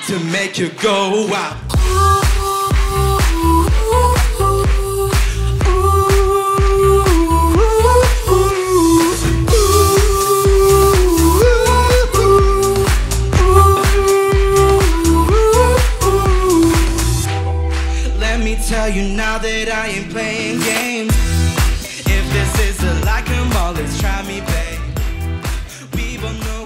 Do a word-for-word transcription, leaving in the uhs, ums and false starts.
to make you go wild. Let me tell you now that I ain't playing games. If this is a like 'em all, let's try me, babe. We both know